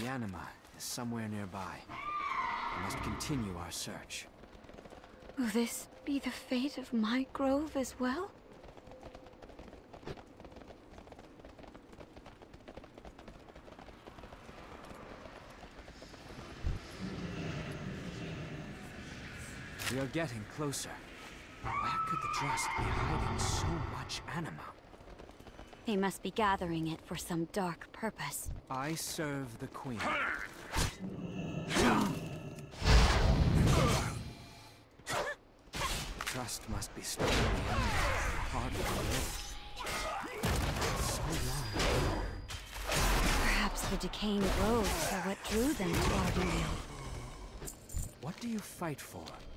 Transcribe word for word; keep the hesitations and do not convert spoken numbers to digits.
The anima is somewhere nearby. We must continue our search. Will this be the fate of my grove as well? We are getting closer. Where could the Trust be hiding so much anima? They must be gathering it for some dark purpose. I serve the Queen. The Trust must be storing the anima in the heart of the grove. So long. Perhaps the decaying groves are what drew them to Ardenvale. What do you fight for?